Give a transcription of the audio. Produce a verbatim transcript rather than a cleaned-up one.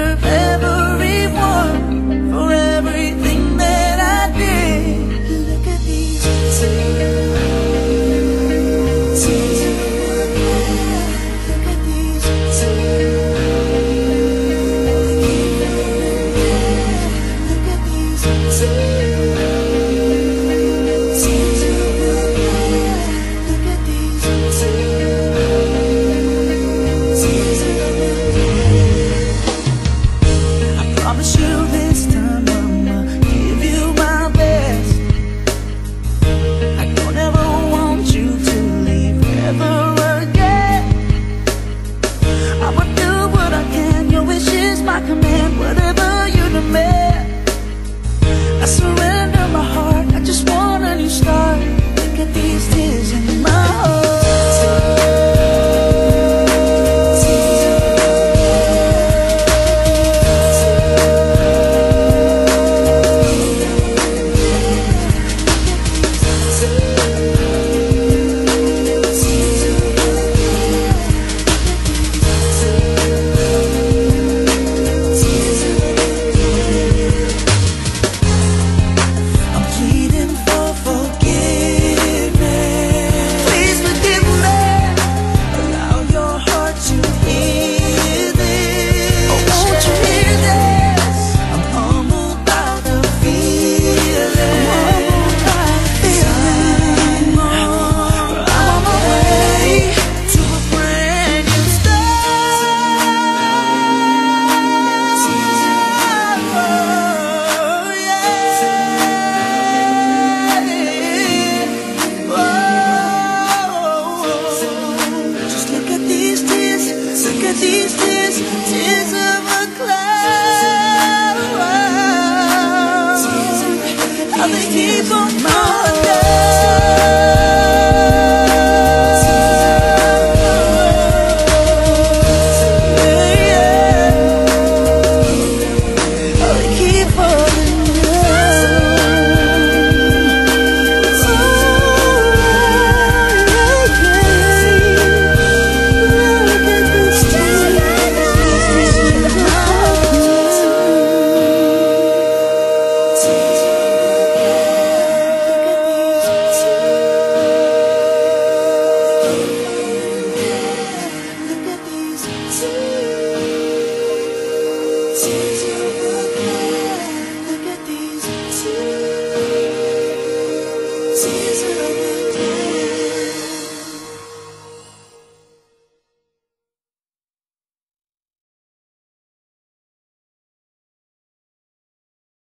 deserve everyone for everything that I did. Look at these tears, tears. Look at these tears. Look at these tears. I surrender my heart, I just want a new start. Look at these tears in my heart. These tears, tears of a cloud, how they keep on falling down. How they keep falling tears of